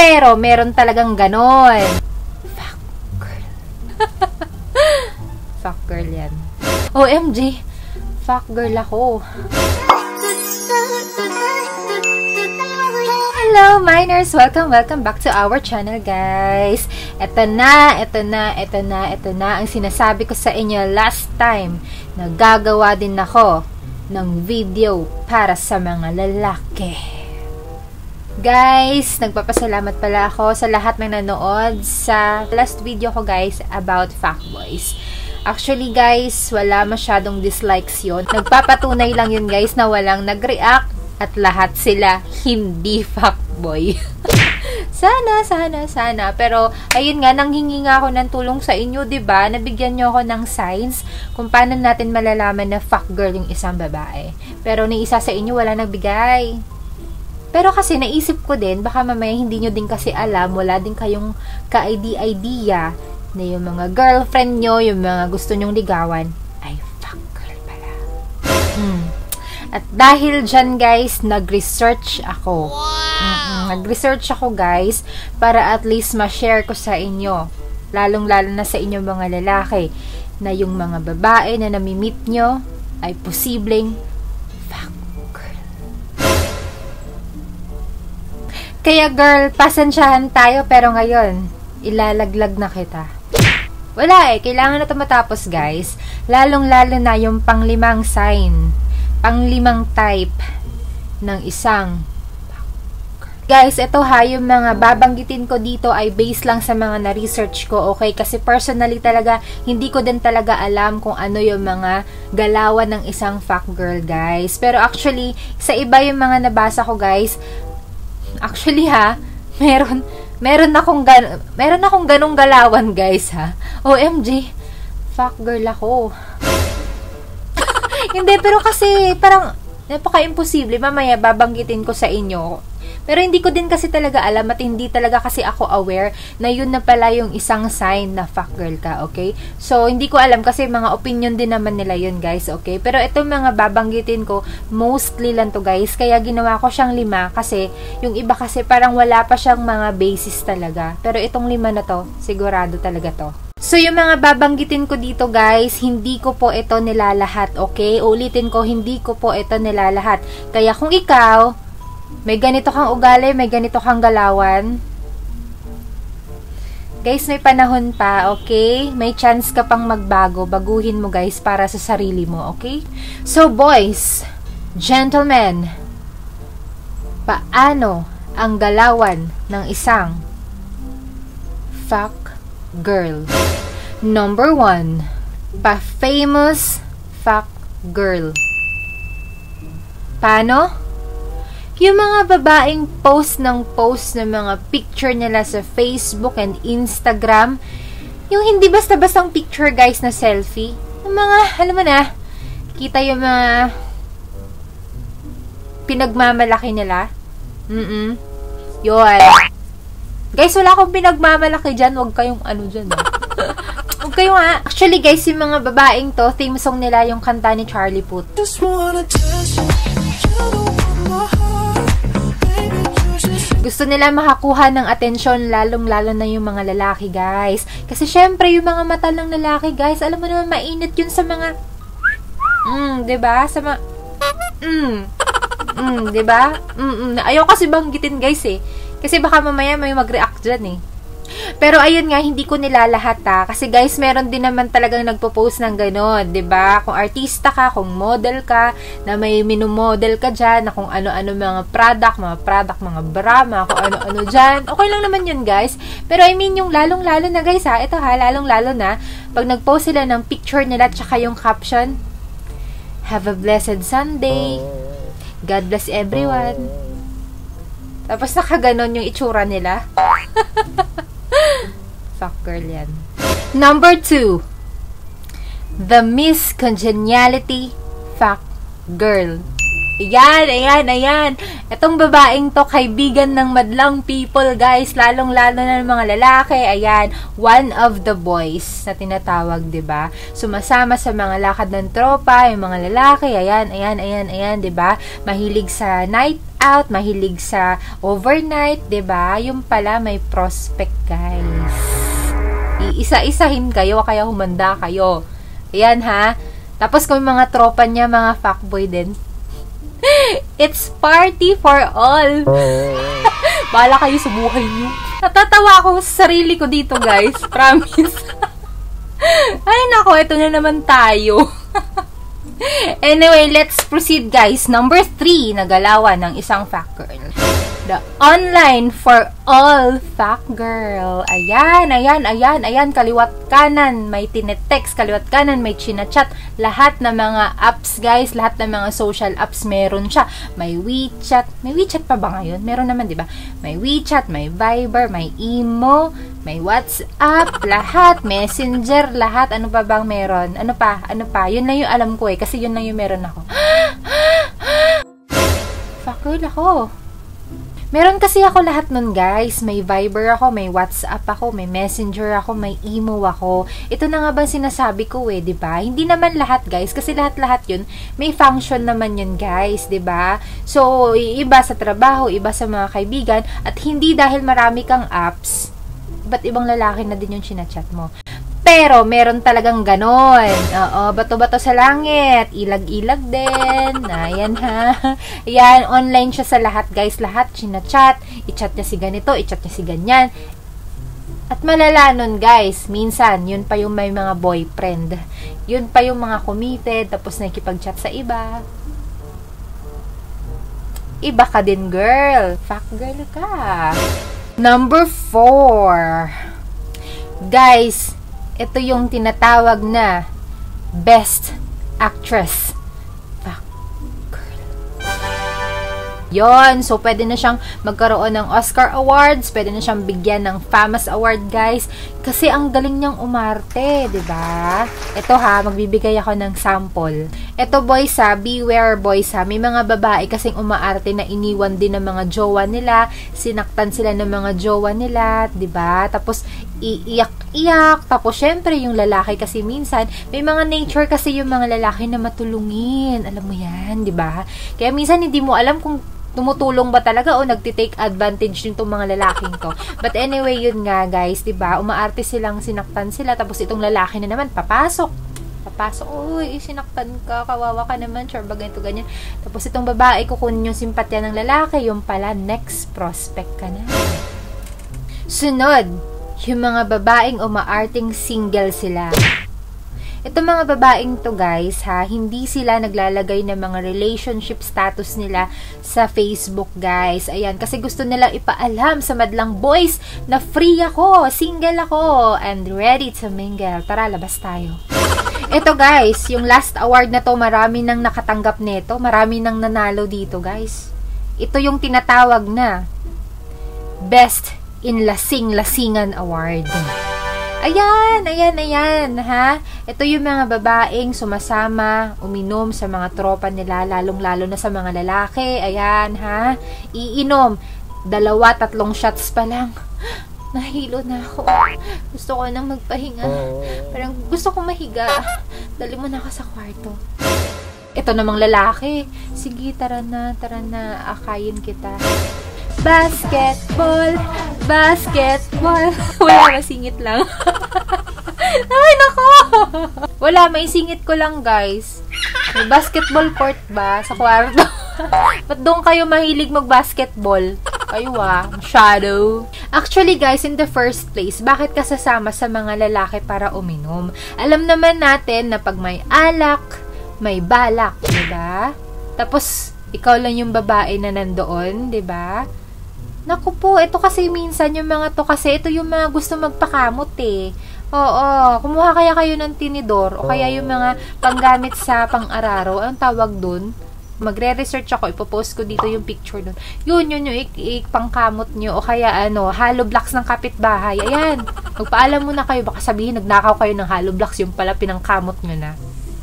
Pero, meron talagang ganon. Fuck girl. Fuck girl yan. OMG. Fuck girl ako. Hello, miners! Welcome back to our channel, guys. Ito na ang sinasabi ko sa inyo last time na gagawa din ako ng video para sa mga lalaki. Guys, nagpapasalamat pala ako sa lahat ng nanood sa last video ko, guys, about fuckboys. Actually, guys, wala masyadong dislikes yun. Nagpapatunay lang yun, guys, na walang nag-react at lahat sila hindi fuckboy. Sana. Pero, ayun nga, nanghingi nga ako ng tulong sa inyo, diba? Nabigyan nyo ako ng signs kung paano natin malalaman na fuckgirl yung isang babae. Pero, ni isa sa inyo, wala nagbigay. Pero kasi, naisip ko din, baka mamaya hindi nyo din kasi alam, wala din kayong ka-idea na yung mga girlfriend nyo, yung mga gusto nyong ligawan, ay fuckgirl pala. At dahil dyan, guys, nag-research ako. Nag-research ako, guys, para at least ma-share ko sa inyo. Lalong-lalo na sa inyo mga lalaki, na yung mga babae na nami-meet nyo ay posibleng fuckgirl. Kaya, girl, pasensyahan tayo, pero ngayon, ilalaglag na kita. Wala kailangan na ito matapos, guys. Lalong-lalo na yung panglimang sign. Panglimang type ng isang guys, ito ha, yung mga babanggitin ko dito ay based lang sa mga na-research ko, okay? Kasi personally talaga, hindi ko din talaga alam kung ano yung mga galawan ng isang fuckgirl, guys. Pero actually, sa iba yung mga nabasa ko, guys, actually ha, meron akong ganong galawan, guys, ha. OMG, fuckgirl ako. Hindi, pero kasi parang napaka-imposible. Mamaya babanggitin ko sa inyo. Pero hindi ko din kasi talaga alam at hindi talaga kasi ako aware na yun na pala yung isang sign na fuckgirl ka, okay? So, hindi ko alam kasi mga opinion din naman nila yun, guys, okay? Pero itong mga babanggitin ko, mostly lang to, guys. Kaya ginawa ko siyang 5 kasi yung iba kasi parang wala pa siyang mga basis talaga. Pero itong 5 na to, sigurado talaga to. So, yung mga babanggitin ko dito, guys, hindi ko po ito nilalahat, okay? Ulitin ko, hindi ko po ito nilalahat. Kaya kung ikaw, may ganito kang ugali, may ganito kang galawan, guys, may panahon pa, okay? May chance ka pang magbago. Baguhin mo, guys, para sa sarili mo, okay? So, boys, gentlemen, paano ang galawan ng isang fuck girl? Number 1, pa-famous fuck girl. Paano? Yung mga babaeng post ng mga picture nila sa Facebook and Instagram, yung hindi basta-bastang picture, guys, na selfie. Yung mga, alam mo na, kita yung mga pinagmamalaki nila. Yun. Guys, wala akong pinagmamalaki dyan. Huwag kayong ano dyan. Huwag kayong actually, guys, yung mga babaeng to, theme song nila yung kanta ni Charlie Puth. Gusto nila makakuha ng atensyon, lalong-lalo na yung mga lalaki, guys. Kasi syempre, yung mga mata ng lalaki, guys, alam mo naman, mainit yun sa mga diba? Sa mga diba? Ayaw kasi banggitin, guys, eh. Kasi baka mamaya may mag-react dyan, eh. Pero ayun nga, hindi ko nilalahat, ha. Kasi guys, meron din naman talagang nagpo-post ng gano'n, 'di ba? Kung artista ka, kung model ka, na may minumodel ka diyan, na kung ano-ano mga product, mga bra, mga kung ano-ano diyan. Okay lang naman 'yun, guys. Pero I mean yung lalong-lalo na, guys, ha. Ito ha, lalong-lalo na pag nag-post sila ng picture nila tsaka yung caption, "Have a blessed Sunday. God bless everyone." Tapos nakaganon yung itsura nila. Fuck girl yan. Number 2, the Miss Congeniality fuck girl. Ayan. Itong babaeng to, kaibigan ng madlang people, guys. Lalong-lalo na ng mga lalaki. Ayan, one of the boys na tinatawag, 'di ba? Sumasama sa mga lakad ng tropa, yung mga lalaki. Ayan, 'di ba? Mahilig sa night out, mahilig sa overnight, 'di ba? Yung pala may prospect, guys. Iisa-isahin kayo, kaya humanda kayo. Ayan, ha? Tapos kung mga tropa niya, mga fuckboy din. It's party for all. Bahala kayo sa buhay niyo. Natatawa ako sa sarili ko dito, guys. Promise. Ay, nako, ito na naman tayo. Anyway, let's proceed, guys. Number 3 na galawan ng isang fuck girl. The online for all fuck girl. Ayan, ayan, ayan, ayan. Kaliwat kanan, may tinetext. Kaliwat kanan, may chinachat. Lahat ng mga apps, guys. Lahat ng mga social apps, meron siya. May WeChat. May WeChat pa ba ngayon? Meron naman, di ba? May WeChat, may Viber, may Imo, may WhatsApp, lahat. Messenger, lahat. Ano pa bang meron? Ano pa? Ano pa? Yun na yung alam ko eh. Kasi yun na yung meron ako. Fuck girl ako. Meron kasi ako lahat nun, guys. May Viber ako, may WhatsApp ako, may Messenger ako, may Imo ako. Ito na nga ba sinasabi ko eh, 'di ba? Hindi naman lahat, guys, kasi lahat-lahat 'yun may function naman 'yun, guys, 'di ba? So, iba sa trabaho, iba sa mga kaibigan, at hindi dahil marami kang apps, ba't ibang lalaki na din yung chinachat mo. Pero, meron talagang ganon. Oo, bato-bato sa langit. Ilag-ilag din. Ayan, ha. Ayan, online siya sa lahat, guys. Lahat, chinachat. I-chat niya si ganito, i-chat niya si ganyan. At malala nun, guys. Minsan, yun pa yung may mga boyfriend. Yun pa yung mga committed, tapos nakikipag-chat sa iba. Iba ka din, girl. Fuck girl ka. Number 4. Guys, ito yung tinatawag na Best Actress. Fuck girl. Yon, so pwede na siyang magkaroon ng Oscar Awards, pwede na siyang bigyan ng FAMAS Award, guys, kasi ang galing niyang umarte, 'di ba? Ito ha, magbibigay ako ng sample. Ito, boys ha, beware, boys ha. May mga babae kasing umaarte na iniwan din ng mga jowa nila, sinaktan sila ng mga jowa nila, 'di ba? Tapos iiyak-iyak. Tapos, syempre, yung lalaki kasi minsan, may mga nature kasi yung mga lalaki na matulungin. Alam mo yan, di ba? Kaya minsan, hindi mo alam kung tumutulong ba talaga o nagtitake advantage nitong mga lalaking to. But anyway, yun nga, guys, di ba? Umaarte silang sinaktan sila. Tapos, itong lalaki na naman, papasok. Uy, sinaktan ka, kawawa ka naman, sure ba ganito, ganyan. Tapos, itong babae, kukunin yung simpatya ng lalaki. Yung pala, next prospect ka na. Sunod, yung mga babaeng umaarting single sila. Ito mga babaeng to, guys, ha, hindi sila naglalagay ng mga relationship status nila sa Facebook, guys. Ayan, kasi gusto nilang ipaalam sa madlang boys na free ako, single ako, and ready to mingle. Tara, labas tayo. Ito, guys, yung last award na to, marami nang nakatanggap nito, marami nang nanalo dito, guys. Ito yung tinatawag na Best in Lasing-Lasingan Award. Ayan, ayan, ayan, ha? Ito yung mga babaeng sumasama, uminom sa mga tropa nila, lalong-lalo na sa mga lalaki. Ayan, ha? Iinom. 2-3 shots pa lang. Nahilo na ako. Gusto ko nang magpahinga. Parang gusto ko mahiga. Dali mo na ako sa kwarto. Ito namang lalaki. Sige, tara na, akayin kita. Basketball, basketball. Wala, masingit lang. Ay, nako. Wala, may singit ko lang, guys. May basketball court ba sa kwarto? Ba't doon kayo mahilig mag-basketball? Kayo masyado. Actually, guys, in the first place, bakit ka sasama sa mga lalaki para uminom? Alam naman natin na pag may alak, may balak, diba? Tapos, ikaw lang yung babae na nandoon, diba? Naku po, ito kasi minsan yung mga to kasi, ito yung mga gusto magpakamot eh. Oo, kumuha kaya kayo ng tinidor o kaya yung mga panggamit sa pang-araro. Anong tawag dun? Magre-research ako, ipopost ko dito yung picture dun. Yun yung pangkamot nyo o kaya hollow blocks ng kapitbahay. Ayan, magpaalam muna kayo, baka sabihin nagnakaw kayo ng hollow blocks, yung pala pinangkamot nyo na.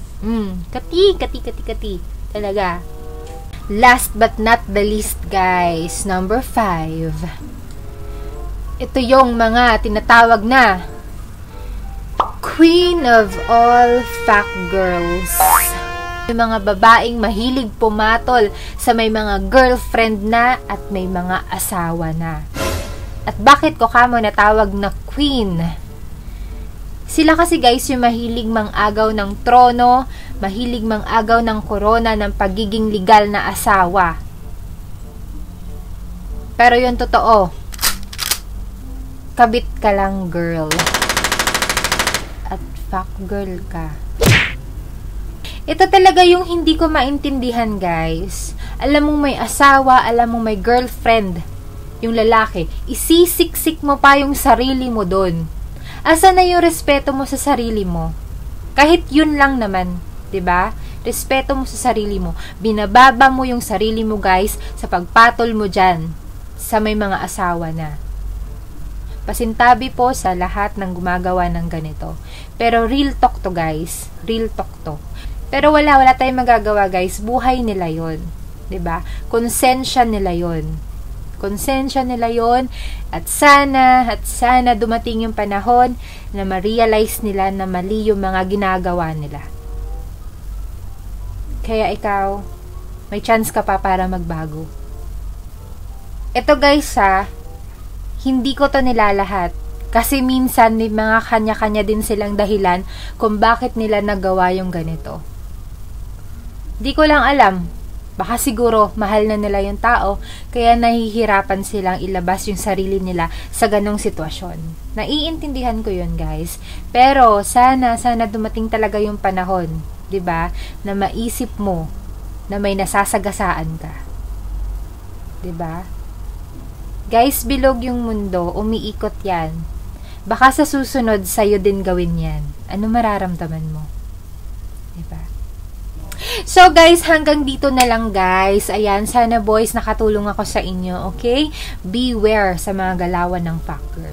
Kati. Talaga. Last but not the least, guys, number 5. Ito yung mga tinatawag na Queen of all fuck girls. May mga babaeng mahilig pumatol sa may mga girlfriend na at may mga asawa na. At bakit ko kamo natawag na queen? Sila kasi guys yung mahilig mang-agaw ng trono, mahilig mang-agaw ng korona ng pagiging legal na asawa. Pero yun totoo. Kabit ka lang, girl. At fuck girl ka. Ito talaga yung hindi ko maintindihan, guys. Alam mong may asawa, alam mong may girlfriend, yung lalaki, isisiksik mo pa yung sarili mo doon. Asa na yung respeto mo sa sarili mo? Kahit yun lang naman, 'di ba? Respeto mo sa sarili mo. Binababa mo yung sarili mo, guys, sa pagpatol mo diyan sa may mga asawa na. Pasintabi po sa lahat ng gumagawa ng ganito. Pero real talk to, guys. Real talk to. Pero wala tayong magagawa, guys. Buhay nila yon, 'di ba? Konsensya nila yon. Konsensya nila yon. At sana dumating yung panahon na ma-realize nila na mali yung mga ginagawa nila. Kaya ikaw, may chance ka pa para magbago. Ito, guys, hindi ko to nilalahat. Kasi minsan may mga kanya-kanya din silang dahilan kung bakit nila nagawa yung ganito. Di ko lang alam. Baka siguro mahal na nila yung tao, kaya nahihirapan silang ilabas yung sarili nila sa ganong sitwasyon. Naiintindihan ko yun, guys. Pero sana dumating talaga yung panahon, 'di ba, na maisip mo na may nasasagasaan ka. 'Di ba? Guys, bilog yung mundo, umiikot 'yan. Baka sa susunod sa'yo din gawin 'yan. Ano mararamdaman mo? 'Di ba? So guys, hanggang dito na lang, guys. Ayan, sana boys nakatulong ako sa inyo, okay? Beware sa mga galawan ng fucker.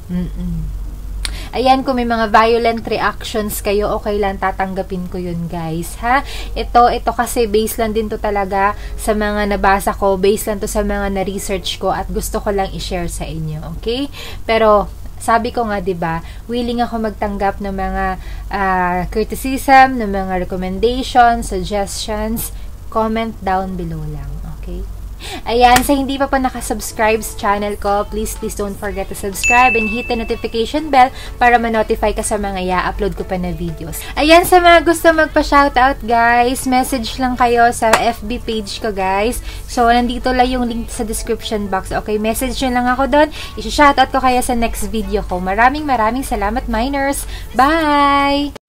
Ayan, kung may mga violent reactions kayo, okay lang, tatanggapin ko yun, guys, ha? Ito kasi based lang din to talaga sa mga nabasa ko, based lang to sa mga na-research ko at gusto ko lang i-share sa inyo, okay? Pero sabi ko nga, 'di ba, willing ako magtanggap ng mga criticism, ng mga recommendations, suggestions, comment down below lang, okay? Ayan, sa hindi pa nakasubscribe sa channel ko, please don't forget to subscribe and hit the notification bell para ma-notify ka sa mga i-upload ko pa na videos. Ayan, sa mga gusto magpa-shoutout, guys, message lang kayo sa FB page ko, guys. So, nandito lang yung link sa description box. Okay, message nyo lang ako doon. I-shoutout ko kaya sa next video ko. Maraming salamat, miners. Bye!